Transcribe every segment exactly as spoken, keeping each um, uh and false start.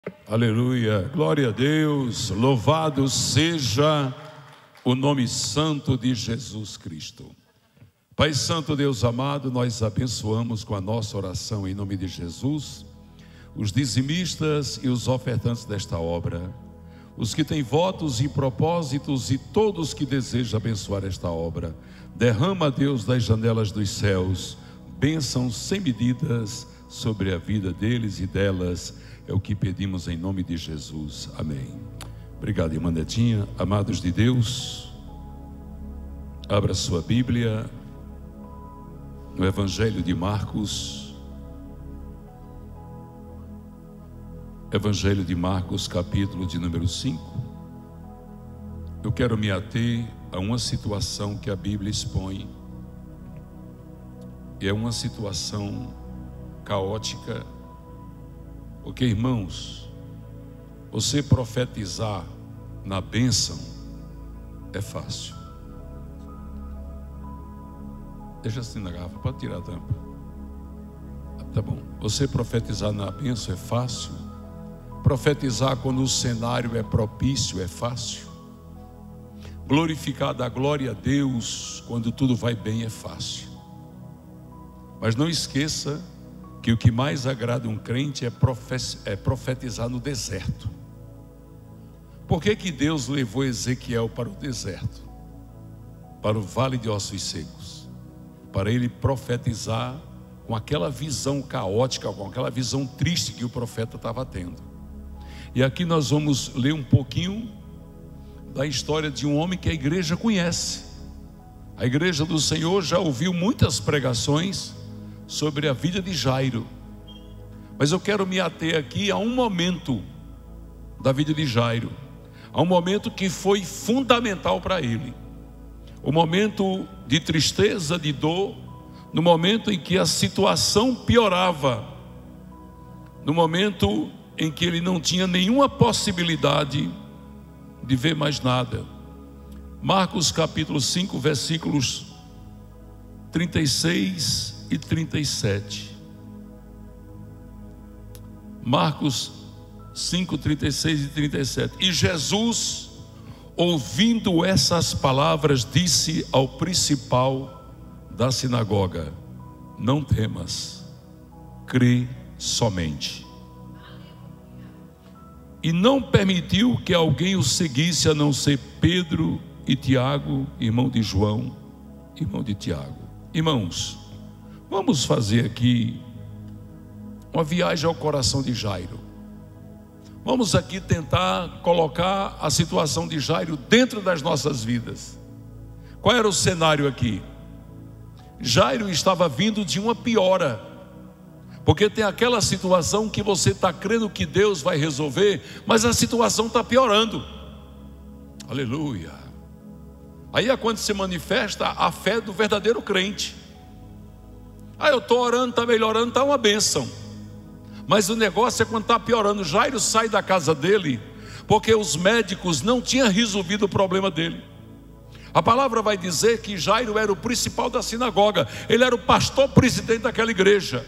Aleluia, glória a Deus, louvado seja o nome santo de Jesus Cristo. Pai Santo, Deus amado, nós abençoamos com a nossa oração em nome de Jesus os dizimistas e os ofertantes desta obra, os que têm votos e propósitos e todos que desejam abençoar esta obra. Derrama, Deus, das janelas dos céus bênçãos sem medidas sobre a vida deles e delas. É o que pedimos em nome de Jesus, amém. Obrigado, irmã Netinha. Amados de Deus, abra sua Bíblia no Evangelho de Marcos, Evangelho de Marcos, capítulo de número cinco. Eu quero me ater a uma situação que a Bíblia expõe, e é uma situação caótica. Porque, irmãos, você profetizar na bênção é fácil. Deixa assim na garrafa, pode tirar a tampa. Tá bom. Você profetizar na bênção é fácil. Profetizar quando o cenário é propício é fácil. Glorificar da glória a Deus quando tudo vai bem é fácil. Mas não esqueça que o que mais agrada um crente é, é profetizar no deserto. Por que que Deus levou Ezequiel para o deserto? Para o vale de ossos secos. Para ele profetizar com aquela visão caótica, com aquela visão triste que o profeta estava tendo. E aqui nós vamos ler um pouquinho da história de um homem que a igreja conhece. A igreja do Senhor já ouviu muitas pregações sobre a vida de Jairo, mas eu quero me ater aqui a um momento da vida de Jairo, a um momento que foi fundamental para ele, o momento de tristeza, de dor, no momento em que a situação piorava, no momento em que ele não tinha nenhuma possibilidade de ver mais nada. Marcos capítulo cinco, versículos trinta e seis e trinta e sete. Marcos cinco, trinta e seis e trinta e sete. E Jesus, ouvindo essas palavras, disse ao principal da sinagoga: não temas, crê somente. E não permitiu que alguém o seguisse, a não ser Pedro e Tiago, irmão de João, irmão de Tiago. Irmãos, vamos fazer aqui uma viagem ao coração de Jairo. Vamos aqui tentar colocar a situação de Jairo dentro das nossas vidas. Qual era o cenário aqui? Jairo estava vindo de uma piora, porque tem aquela situação que você está crendo que Deus vai resolver, mas a situação está piorando. Aleluia. Aí é quando se manifesta a fé do verdadeiro crente. Ah, eu estou orando, está melhorando, está uma bênção. Mas o negócio é quando está piorando. Jairo sai da casa dele, porque os médicos não tinham resolvido o problema dele. A palavra vai dizer que Jairo era o principal da sinagoga. Ele era o pastor presidente daquela igreja.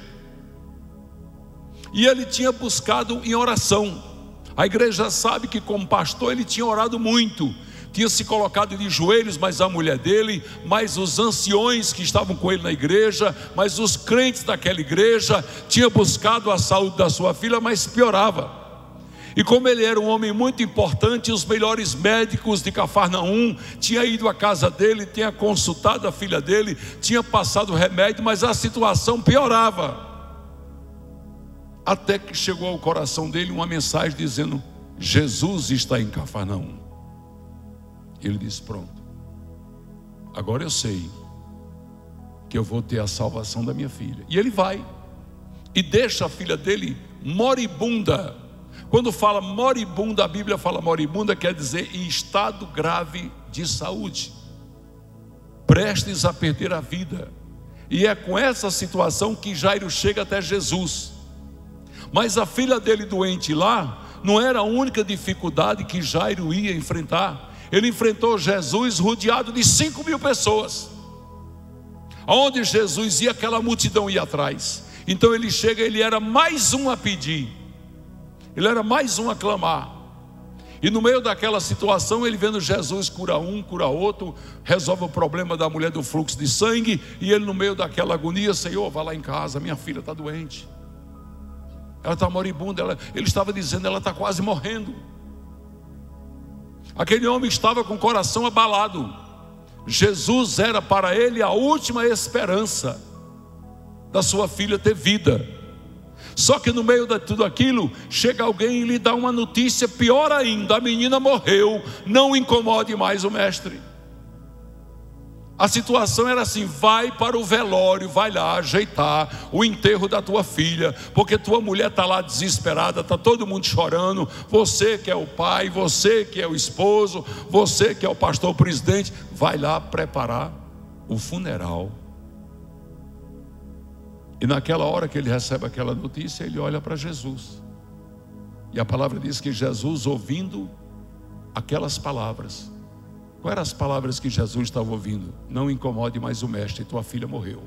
E ele tinha buscado em oração. A igreja sabe que como pastor ele tinha orado muito. Tinha se colocado de joelhos, mas a mulher dele, mais os anciões que estavam com ele na igreja, mais os crentes daquela igreja, tinha buscado a saúde da sua filha, mas piorava. E como ele era um homem muito importante, os melhores médicos de Cafarnaum tinham ido à casa dele, tinha consultado a filha dele, tinha passado remédio, mas a situação piorava. Até que chegou ao coração dele uma mensagem dizendo: Jesus está em Cafarnaum. Ele disse: pronto, agora eu sei que eu vou ter a salvação da minha filha. E ele vai e deixa a filha dele moribunda. Quando fala moribunda, a Bíblia fala moribunda, quer dizer em estado grave de saúde, prestes a perder a vida. E é com essa situação que Jairo chega até Jesus. Mas a filha dele doente lá não era a única dificuldade que Jairo ia enfrentar. Ele enfrentou Jesus rodeado de cinco mil pessoas. Aonde Jesus ia, aquela multidão ia atrás. Então ele chega, ele era mais um a pedir. Ele era mais um a clamar. E no meio daquela situação, ele vendo Jesus cura um, cura outro, resolve o problema da mulher do fluxo de sangue. E ele no meio daquela agonia: Senhor, vá lá em casa, minha filha está doente, ela está moribunda, ela, ele estava dizendo, ela está quase morrendo. Aquele homem estava com o coração abalado. Jesus era para ele a última esperança da sua filha ter vida. Só que no meio de tudo aquilo, chega alguém e lhe dá uma notícia pior ainda: a menina morreu, não incomode mais o mestre. A situação era assim: vai para o velório, vai lá ajeitar o enterro da tua filha, porque tua mulher está lá desesperada, está todo mundo chorando. Você que é o pai, você que é o esposo, você que é o pastor presidente, vai lá preparar o funeral. E naquela hora que ele recebe aquela notícia, ele olha para Jesus. E a palavra diz que Jesus, ouvindo aquelas palavras, quais eram as palavras que Jesus estava ouvindo? Não incomode mais o mestre, tua filha morreu.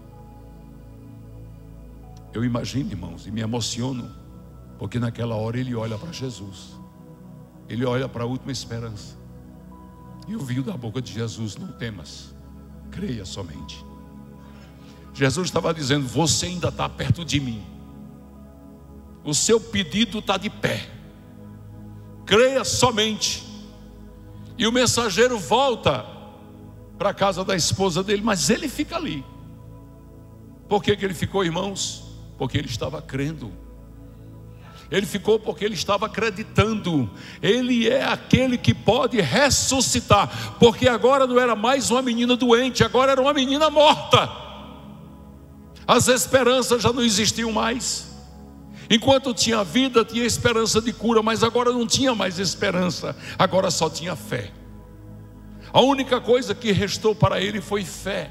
Eu imagino, irmãos, e me emociono, porque naquela hora ele olha para Jesus, ele olha para a última esperança, e ouviu da boca de Jesus: não temas, creia somente. Jesus estava dizendo: você ainda está perto de mim, o seu pedido está de pé, creia somente. E o mensageiro volta para a casa da esposa dele, mas ele fica ali. Por que que ele ficou, irmãos? Porque ele estava crendo. Ele ficou porque ele estava acreditando. Ele é aquele que pode ressuscitar, porque agora não era mais uma menina doente, agora era uma menina morta. As esperanças já não existiam mais. Enquanto tinha vida, tinha esperança de cura, mas agora não tinha mais esperança, agora só tinha fé. A única coisa que restou para ele foi fé.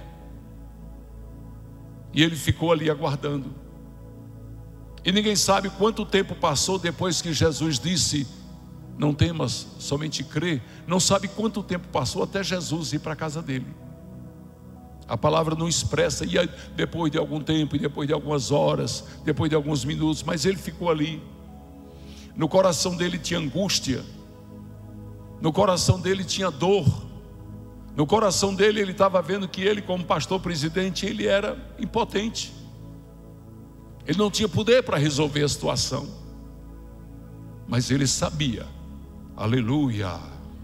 E ele ficou ali aguardando. E ninguém sabe quanto tempo passou depois que Jesus disse: não temas, somente crê. Não sabe quanto tempo passou até Jesus ir para a casa dele. A palavra não expressa, e depois de algum tempo, e depois de algumas horas, depois de alguns minutos, mas ele ficou ali. No coração dele tinha angústia, no coração dele tinha dor, no coração dele ele estava vendo que ele, como pastor presidente, ele era impotente. Ele não tinha poder para resolver a situação, mas ele sabia, aleluia,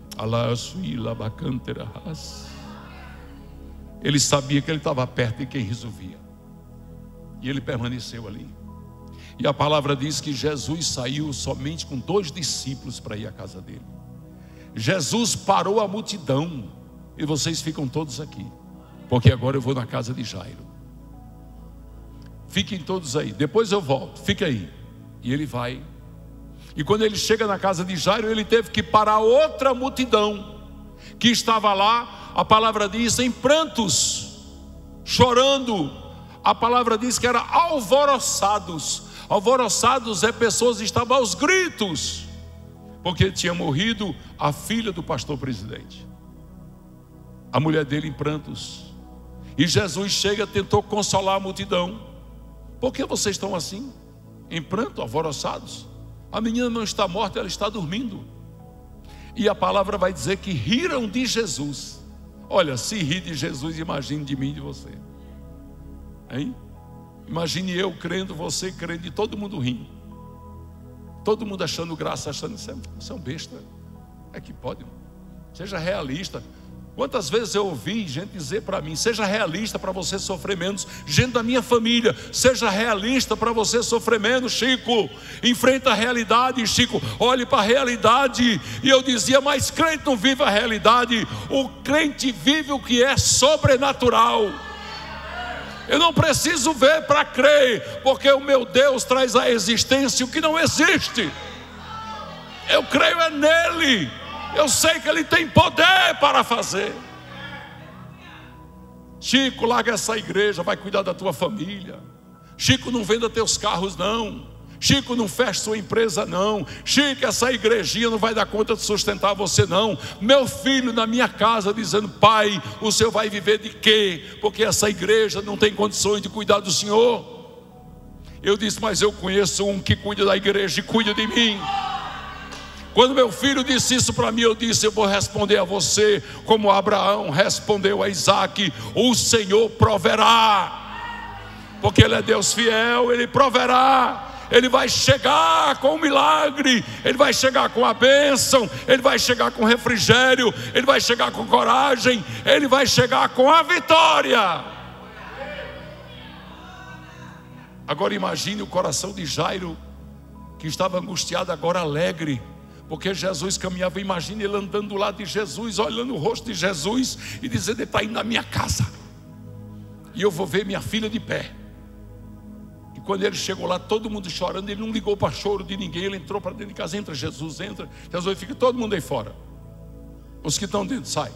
ele sabia que ele estava perto de quem resolvia, e ele permaneceu ali. E a palavra diz que Jesus saiu somente com dois discípulos para ir à casa dele. Jesus parou a multidão, e vocês ficam todos aqui, porque agora eu vou na casa de Jairo. Fiquem todos aí, depois eu volto, fica aí. E ele vai. E quando ele chega na casa de Jairo, ele teve que parar outra multidão que estava lá. A palavra diz em prantos, chorando. A palavra diz que era alvoroçados. Alvoroçados é pessoas que estavam aos gritos, porque tinha morrido a filha do pastor presidente, a mulher dele em prantos. E Jesus chega, tentou consolar a multidão. Por que vocês estão assim, em pranto, alvoroçados? A menina não está morta, ela está dormindo. E a palavra vai dizer que riram de Jesus. Olha, se rir de Jesus, imagine de mim e de você, hein? Imagine eu crendo, você crendo, e todo mundo rindo, todo mundo achando graça, achando que você é um besta. É que pode, seja realista. Quantas vezes eu ouvi gente dizer para mim: seja realista para você sofrer menos. Gente da minha família: seja realista para você sofrer menos, Chico. Enfrenta a realidade, Chico. Olhe para a realidade. E eu dizia: mas crente não vive a realidade. O crente vive o que é sobrenatural. Eu não preciso ver para crer, porque o meu Deus traz à existência o que não existe. Eu creio é nele. Eu sei que ele tem poder para fazer. Chico, larga essa igreja, vai cuidar da tua família. Chico, não venda teus carros não. Chico, não feche sua empresa não. Chico, essa igrejinha não vai dar conta de sustentar você não. Meu filho na minha casa dizendo: pai, o senhor vai viver de quê? Porque essa igreja não tem condições de cuidar do senhor. Eu disse: mas eu conheço um que cuida da igreja e cuida de mim. Quando meu filho disse isso para mim, eu disse: eu vou responder a você como Abraão respondeu a Isaac: o Senhor proverá, porque Ele é Deus fiel, Ele proverá. Ele vai chegar com o milagre, Ele vai chegar com a bênção, Ele vai chegar com refrigério, Ele vai chegar com coragem, Ele vai chegar com a vitória. Agora imagine o coração de Jairo, que estava angustiado, agora alegre, porque Jesus caminhava. Imagine ele andando do lado de Jesus, olhando o rosto de Jesus e dizendo: ele está indo na minha casa e eu vou ver minha filha de pé. E quando ele chegou lá, todo mundo chorando, ele não ligou para choro de ninguém. Ele entrou para dentro de casa: entra Jesus, entra. Jesus fica: todo mundo aí fora, os que estão dentro, sai.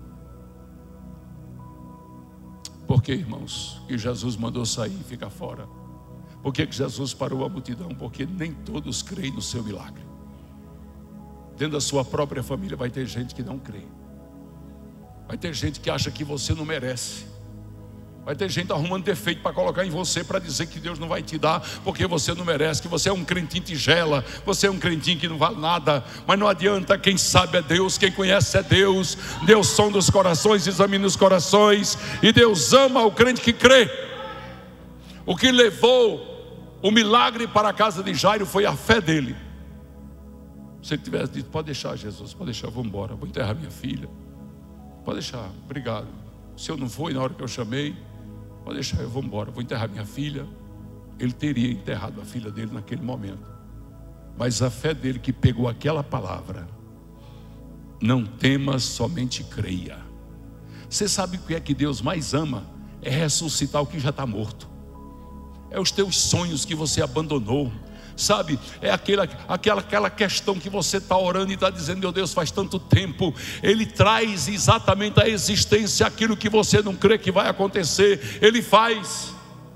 Por que, irmãos, que Jesus mandou sair e ficar fora? Por que que Jesus parou a multidão? Porque nem todos creem no seu milagre. Dentro da sua própria família vai ter gente que não crê. Vai ter gente que acha que você não merece. Vai ter gente arrumando defeito para colocar em você, para dizer que Deus não vai te dar porque você não merece, que você é um crentinho tigela, você é um crentinho que não vale nada. Mas não adianta, quem sabe é Deus, quem conhece é Deus. Deus sonda os corações, examina os corações, e Deus ama o crente que crê. O que levou o milagre para a casa de Jairo foi a fé dele. Se ele tivesse dito: pode deixar, Jesus, pode deixar, eu vou embora, vou enterrar minha filha, pode deixar, obrigado. Se eu não fui na hora que eu chamei, pode deixar, eu vou embora, vou enterrar minha filha. Ele teria enterrado a filha dele naquele momento. Mas a fé dele, que pegou aquela palavra: não temas, somente creia. Você sabe o que é que Deus mais ama? É ressuscitar o que já está morto. É os teus sonhos que você abandonou, sabe? É aquela, aquela, aquela questão que você está orando e está dizendo: meu Deus, faz tanto tempo. Ele traz exatamente à existência aquilo que você não crê que vai acontecer. Ele faz.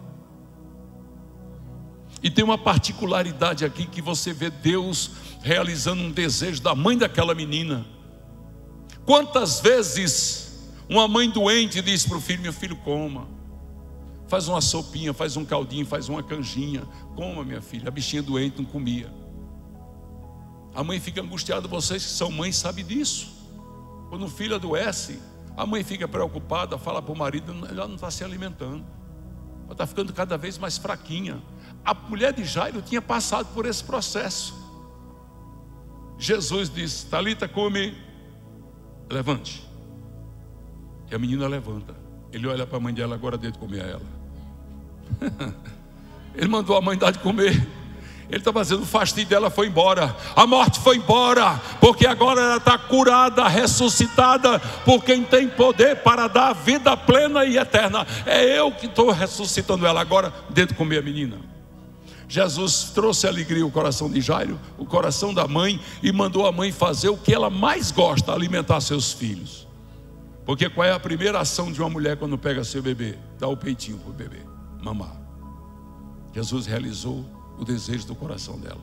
E tem uma particularidade aqui, que você vê Deus realizando um desejo da mãe daquela menina. Quantas vezes uma mãe doente diz para o filho: meu filho, coma, faz uma sopinha, faz um caldinho, faz uma canjinha, coma, minha filha. A bichinha doente não comia. A mãe fica angustiada. Vocês que são mães sabem disso. Quando o filho adoece, a mãe fica preocupada, fala para o marido: ela não está se alimentando, ela está ficando cada vez mais fraquinha. A mulher de Jairo tinha passado por esse processo. Jesus disse: Talita, come, levante. E a menina levanta. Ele olha para a mãe dela: agora dê de comer a ela. Ele mandou a mãe dar de comer. Ele está fazendo o fastídio dela, foi embora. A morte foi embora, porque agora ela está curada, ressuscitada por quem tem poder para dar vida plena e eterna. É eu que estou ressuscitando ela. Agora dê de comer a menina. Jesus trouxe alegria ao coração de Jairo, o coração da mãe, e mandou a mãe fazer o que ela mais gosta: alimentar seus filhos. Porque qual é a primeira ação de uma mulher quando pega seu bebê? Dá o peitinho para o bebê mamar. Jesus realizou o desejo do coração dela.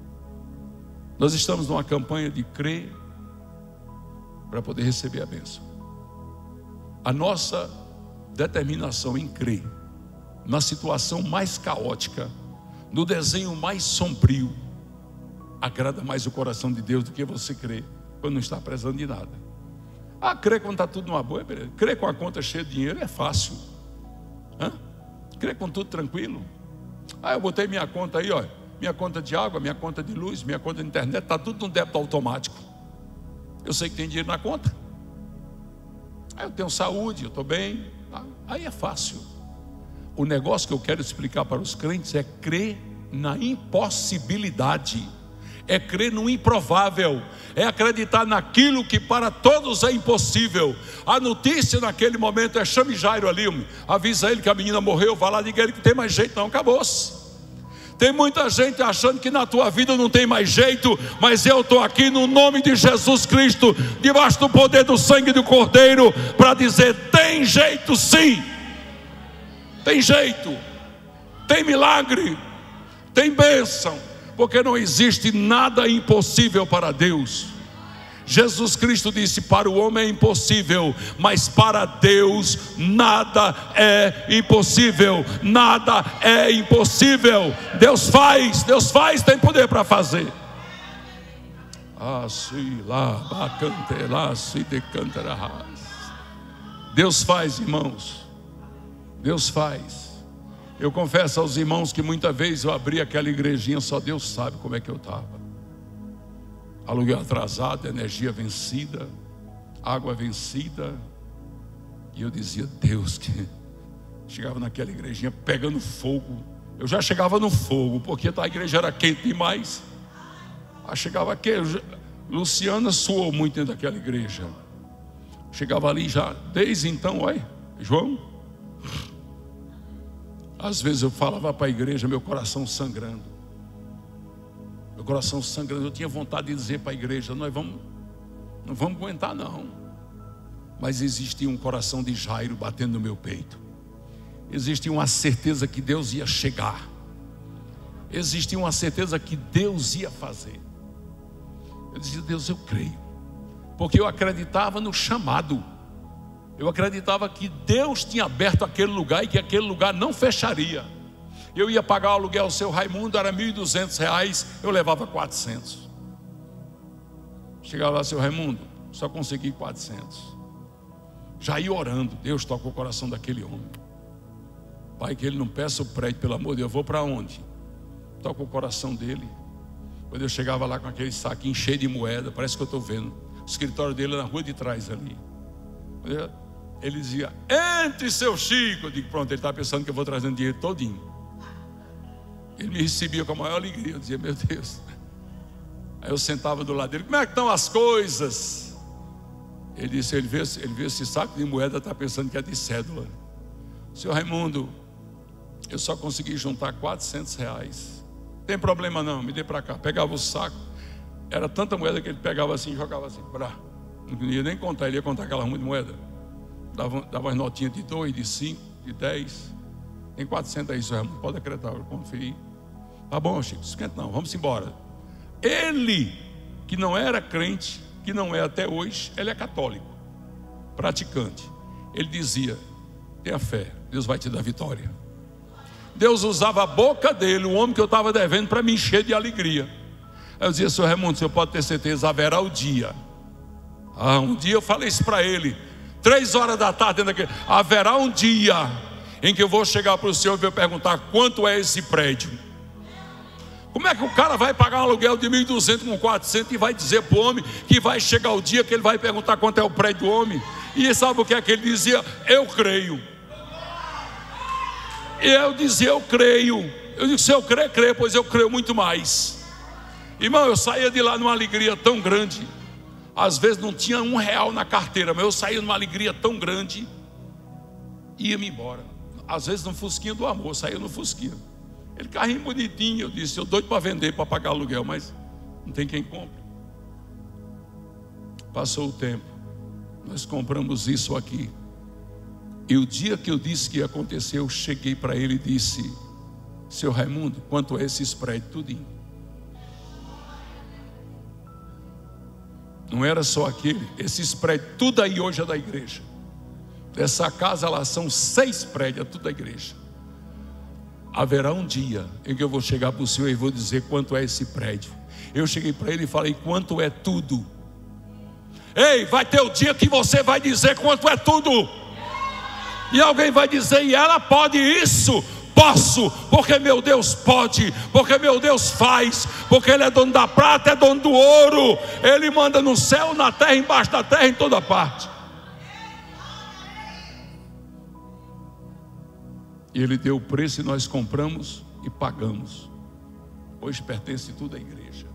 Nós estamos numa campanha de crer para poder receber a bênção. A nossa determinação em crer na situação mais caótica, no desenho mais sombrio, agrada mais o coração de Deus do que você crer quando não está precisando de nada. Ah, crer quando está tudo numa boa, beleza. Crer com a conta cheia de dinheiro é fácil. Hã? Crer com tudo tranquilo. Ah, eu botei minha conta aí, ó, minha conta de água, minha conta de luz, minha conta de internet, está tudo no débito automático. Eu sei que tem dinheiro na conta. Ah, eu tenho saúde, eu estou bem. Ah, aí é fácil. O negócio que eu quero explicar para os crentes é crer na impossibilidade. É crer no improvável, é acreditar naquilo que para todos é impossível. A notícia naquele momento é: chame Jairo ali, avisa ele que a menina morreu, vá lá, diga ele que tem mais jeito. Não, acabou-se. Tem muita gente achando que na tua vida não tem mais jeito, mas eu estou aqui no nome de Jesus Cristo, debaixo do poder do sangue do Cordeiro, para dizer: tem jeito sim, tem jeito, tem milagre, tem bênção. Porque não existe nada impossível para Deus. Jesus Cristo disse: para o homem é impossível, mas para Deus nada é impossível. Nada é impossível. Deus faz, Deus faz, tem poder para fazer. Deus faz, irmãos. Deus faz. Eu confesso aos irmãos que muitas vezes eu abri aquela igrejinha, só Deus sabe como é que eu estava. Aluguel atrasado, energia vencida, água vencida. E eu dizia, Deus, que chegava naquela igrejinha pegando fogo. Eu já chegava no fogo, porque a igreja era quente demais. Aí chegava aqui, Luciana suou muito dentro daquela igreja. Chegava ali já, desde então, olha, João. Às vezes eu falava para a igreja, meu coração sangrando. Meu coração sangrando, eu tinha vontade de dizer para a igreja, nós vamos, não vamos aguentar não. Mas existia um coração de Jairo batendo no meu peito. Existia uma certeza que Deus ia chegar. Existia uma certeza que Deus ia fazer. Eu dizia, Deus, eu creio. Porque eu acreditava no chamado. Eu acreditava que Deus tinha aberto aquele lugar e que aquele lugar não fecharia. Eu ia pagar o aluguel ao seu Raimundo, era mil e duzentos reais, eu levava quatrocentos. Chegava lá, seu Raimundo, só consegui quatrocentos. Já ia orando, Deus toca o coração daquele homem. Pai, que ele não peça o prédio, pelo amor de Deus, eu vou para onde? Toca o coração dele. Quando eu chegava lá com aquele saquinho cheio de moeda, parece que eu estou vendo. O escritório dele na rua de trás ali. Ele dizia, entre seu Chico. Eu digo, pronto, ele está pensando que eu vou trazendo dinheiro todinho. Ele me recebia com a maior alegria. Eu dizia, meu Deus. Aí eu sentava do lado dele, como é que estão as coisas? Ele disse, ele vê, ele vê esse saco de moeda, está pensando que é de cédula. Senhor Raimundo, eu só consegui juntar quatrocentos reais. Tem problema não, me dê para cá. Pegava o saco, era tanta moeda que ele pegava assim, jogava assim, brá. Não ia nem contar, ele ia contar aquela ruma de moeda. Dava, dava as notinhas de dois, de cinco, de dez. Tem quatrocentos aí, senhor Raimundo, pode acreditar, eu conferi. Tá bom, Chico, esquenta não, vamos embora. Ele, que não era crente, que não é até hoje, ele é católico, praticante. Ele dizia, tenha fé, Deus vai te dar vitória. Deus usava a boca dele, o homem que eu estava devendo, para me encher de alegria. Eu dizia, senhor Raimundo, você pode ter certeza, haverá o dia. Ah, um dia eu falei isso para ele, três horas da tarde, daquele, haverá um dia em que eu vou chegar para o senhor e vou perguntar quanto é esse prédio. Como é que o cara vai pagar um aluguel de mil e duzentos com quatrocentos e vai dizer para o homem que vai chegar o dia que ele vai perguntar quanto é o prédio do homem? E sabe o que é que ele dizia? Eu creio. E eu dizia, eu creio. Eu disse, se eu crer, creio, pois eu creio muito mais. Irmão, eu saía de lá numa alegria tão grande. Às vezes não tinha um real na carteira, mas eu saía numa alegria tão grande e ia-me embora. Às vezes no fusquinha do amor, saía no fusquinha. Ele carrinho bonitinho, eu disse, eu doido para vender, para pagar aluguel, mas não tem quem compre. Passou o tempo, nós compramos isso aqui. E o dia que eu disse que ia acontecer, eu cheguei para ele e disse, seu Raimundo, quanto é esse spread? Tudinho. Não era só aquele, esse spread, tudo aí hoje é da igreja. Dessa casa lá são seis prédios, tudo da igreja. Haverá um dia em que eu vou chegar para o senhor e vou dizer quanto é esse prédio. Eu cheguei para ele e falei, quanto é tudo? Ei, vai ter o dia que você vai dizer quanto é tudo. E alguém vai dizer, e ela pode isso? Posso, porque meu Deus pode, porque meu Deus faz, porque Ele é dono da prata, é dono do ouro. Ele manda no céu, na terra, embaixo da terra, em toda parte. E Ele deu o preço e nós compramos e pagamos. Hoje pertence tudo à igreja.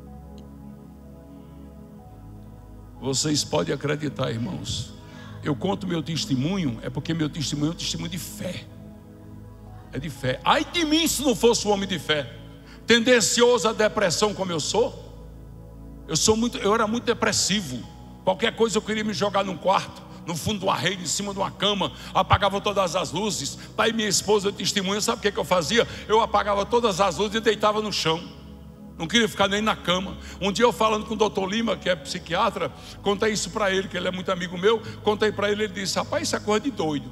Vocês podem acreditar, irmãos. Eu conto meu testemunho, é porque meu testemunho é um testemunho de fé. É de fé. Ai de mim se não fosse um homem de fé. Tendencioso à depressão como eu sou. Eu sou muito, eu era muito depressivo. Qualquer coisa eu queria me jogar num quarto, no fundo de uma rede, em cima de uma cama. Apagava todas as luzes. Pai e minha esposa testemunha, sabe o que, que eu fazia? Eu apagava todas as luzes e deitava no chão. Não queria ficar nem na cama. Um dia eu falando com o doutor Lima, que é psiquiatra, contei isso para ele, que ele é muito amigo meu. Contei para ele, ele disse, rapaz, isso é coisa de doido.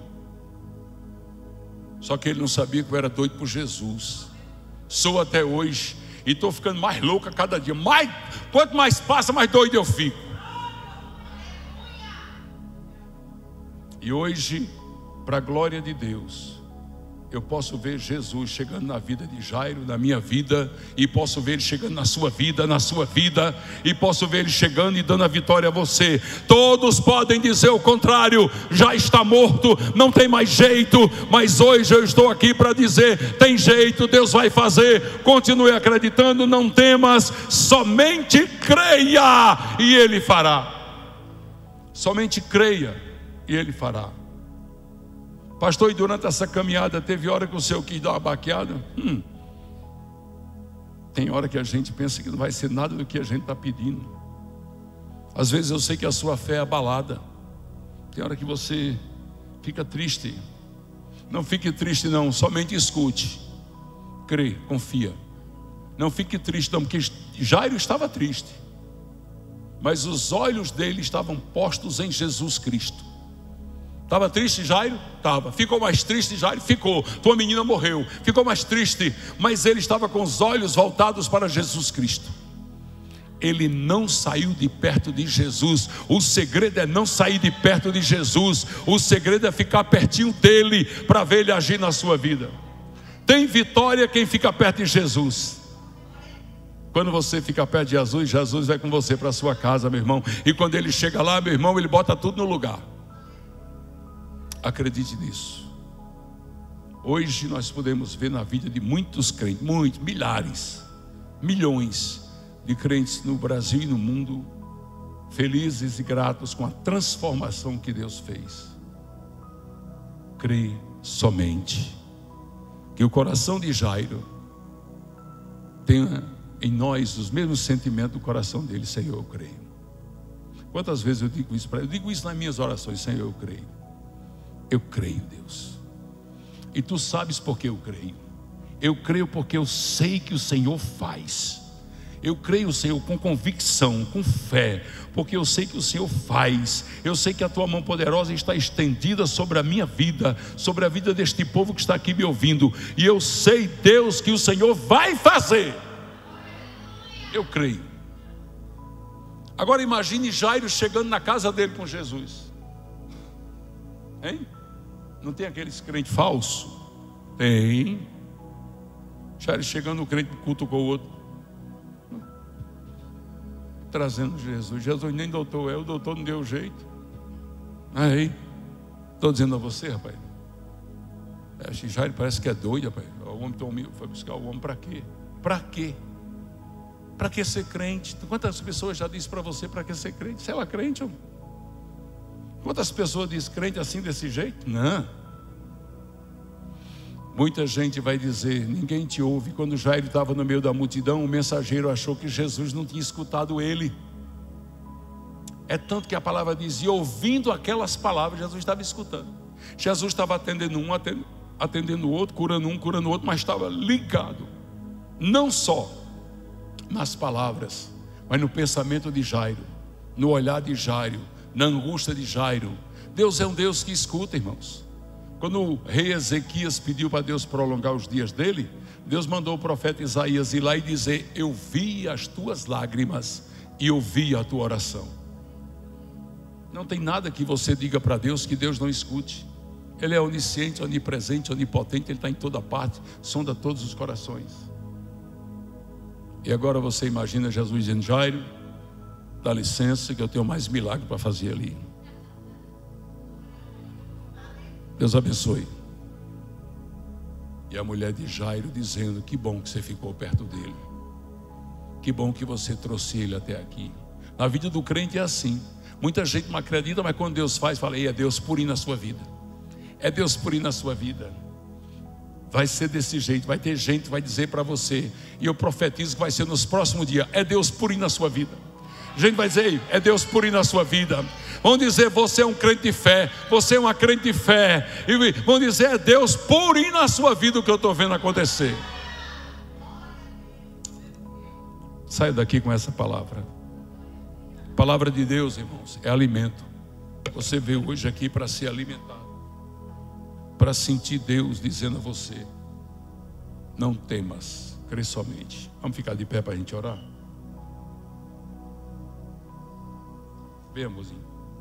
Só que ele não sabia que eu era doido por Jesus. Sou até hoje. E estou ficando mais louco a cada dia. Mais, quanto mais passa, mais doido eu fico. E hoje, para a glória de Deus, eu posso ver Jesus chegando na vida de Jairo, na minha vida, e posso ver Ele chegando na sua vida, na sua vida, e posso ver Ele chegando e dando a vitória a você. Todos podem dizer o contrário: já está morto, não tem mais jeito. Mas hoje eu estou aqui para dizer: tem jeito, Deus vai fazer. Continue acreditando, não temas, somente creia e Ele fará. Somente creia e Ele fará. Pastor, e durante essa caminhada teve hora que o Senhor quis dar uma baqueada? Hum. Tem hora que a gente pensa que não vai ser nada do que a gente está pedindo. Às vezes eu sei que a sua fé é abalada. Tem hora que você fica triste. Não fique triste não, somente escute. Crê, confia. Não fique triste não, porque Jairo estava triste, mas os olhos dele estavam postos em Jesus Cristo. Estava triste Jairo? Estava. Ficou mais triste Jairo? Ficou. Tua menina morreu. Ficou mais triste, mas ele estava com os olhos voltados para Jesus Cristo. Ele não saiu de perto de Jesus. O segredo é não sair de perto de Jesus. O segredo é ficar pertinho dele, para ver ele agir na sua vida. Tem vitória quem fica perto de Jesus. Quando você fica perto de Jesus, Jesus vai com você para a sua casa, meu irmão. E quando ele chega lá, meu irmão, ele bota tudo no lugar. Acredite nisso. Hoje nós podemos ver na vida de muitos crentes, muitos, milhares, milhões de crentes no Brasil e no mundo, felizes e gratos com a transformação que Deus fez. Crê somente que o coração de Jairo tenha em nós os mesmos sentimentos do coração dele. Senhor, eu creio. Quantas vezes eu digo isso para ele? Eu digo isso nas minhas orações: Senhor, eu creio. Eu creio, Deus. E tu sabes por que eu creio. Eu creio porque eu sei que o Senhor faz. Eu creio, Senhor, com convicção, com fé, porque eu sei que o Senhor faz. Eu sei que a tua mão poderosa está estendida sobre a minha vida, sobre a vida deste povo que está aqui me ouvindo. E eu sei, Deus, que o Senhor vai fazer. Eu creio. Agora imagine Jairo chegando na casa dele com Jesus. Hein? Não tem aqueles crentes falsos? Tem. Jairo chegando, o crente culto com o outro, trazendo Jesus. Jesus nem doutor é, o doutor não deu jeito. Aí, estou dizendo a você, rapaz, é, Jairo parece que é doido, rapaz. O homem tão humilde, foi buscar o homem para quê? Para quê? Para que ser crente? Quantas pessoas já disse para você para que ser crente? Você é crente, homem? Quantas pessoas dizem crente assim, desse jeito? Não. Muita gente vai dizer: ninguém te ouve. Quando Jairo estava no meio da multidão, o mensageiro achou que Jesus não tinha escutado ele. É tanto que a palavra diz: e ouvindo aquelas palavras, Jesus estava escutando. Jesus estava atendendo um, atendendo o outro, curando um, curando o outro, mas estava ligado, não só nas palavras, mas no pensamento de Jairo, no olhar de Jairo, na angústia de Jairo. Deus é um Deus que escuta, irmãos. Quando o rei Ezequias pediu para Deus prolongar os dias dele, Deus mandou o profeta Isaías ir lá e dizer: eu vi as tuas lágrimas e ouvi a tua oração. Não tem nada que você diga para Deus que Deus não escute. Ele é onisciente, onipresente, onipotente. Ele está em toda parte, sonda todos os corações. E agora você imagina Jesus dizendo: Jairo, dá licença que eu tenho mais milagre para fazer ali. Deus abençoe. E a mulher de Jairo dizendo: que bom que você ficou perto dele. Que bom que você trouxe ele até aqui. Na vida do crente é assim. Muita gente não acredita, mas quando Deus faz, fala: ei, é Deus purinho na sua vida. É Deus purinho na sua vida. Vai ser desse jeito. Vai ter gente que vai dizer para você, e eu profetizo que vai ser nos próximos dias: é Deus purinho na sua vida. A gente vai dizer: é Deus purinho na sua vida. Vão dizer: você é um crente de fé, você é uma crente de fé. E vão dizer: é Deus purinho na sua vida o que eu estou vendo acontecer. Saia daqui com essa palavra. Palavra de Deus, irmãos, é alimento. Você veio hoje aqui para ser alimentado, para sentir Deus dizendo a você: não temas, crê somente. Vamos ficar de pé para a gente orar? Vem, amorzinho.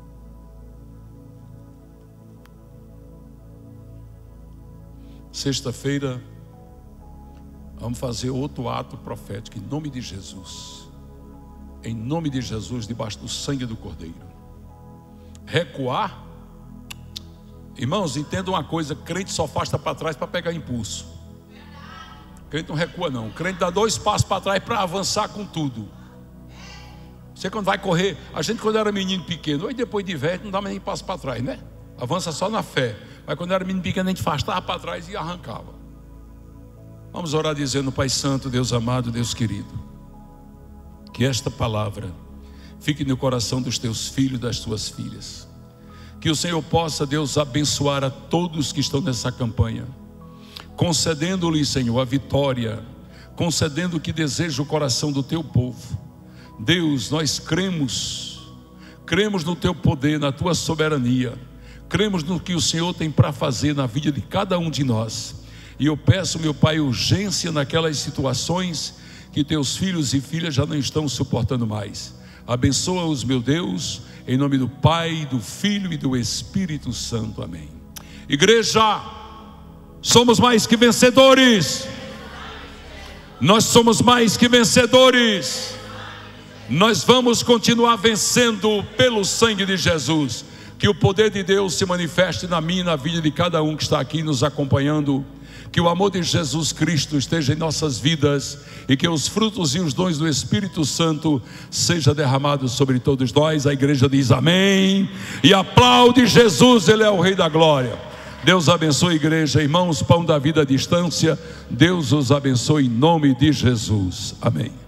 Sexta-feira, vamos fazer outro ato profético, em nome de Jesus. Em nome de Jesus, debaixo do sangue do Cordeiro. Recuar. Irmãos, entendam uma coisa: crente só afasta para trás para pegar impulso. Crente não recua não. Crente dá dois passos para trás para avançar com tudo. Você quando vai correr, a gente quando era menino pequeno, aí depois de velho não dá mais nem passo para trás, né? Avança só na fé. Mas quando era menino pequeno a gente afastava para trás e arrancava. Vamos orar dizendo: Pai Santo, Deus amado, Deus querido, que esta palavra fique no coração dos teus filhos e das tuas filhas. Que o Senhor possa, Deus, abençoar a todos que estão nessa campanha, concedendo-lhe, Senhor, a vitória, concedendo o que deseja o coração do teu povo. Deus, nós cremos, cremos no teu poder, na tua soberania, cremos no que o Senhor tem para fazer na vida de cada um de nós. E eu peço, meu Pai, urgência naquelas situações que teus filhos e filhas já não estão suportando mais. Abençoa-os, meu Deus, em nome do Pai, do Filho e do Espírito Santo. Amém. Igreja, somos mais que vencedores. Nós somos mais que vencedores. Nós vamos continuar vencendo pelo sangue de Jesus. Que o poder de Deus se manifeste na minha e na vida de cada um que está aqui nos acompanhando. Que o amor de Jesus Cristo esteja em nossas vidas e que os frutos e os dons do Espírito Santo sejam derramados sobre todos nós. A igreja diz amém e aplaude Jesus, Ele é o Rei da Glória. Deus abençoe a igreja, irmãos, pão da vida à distância. Deus os abençoe em nome de Jesus, amém.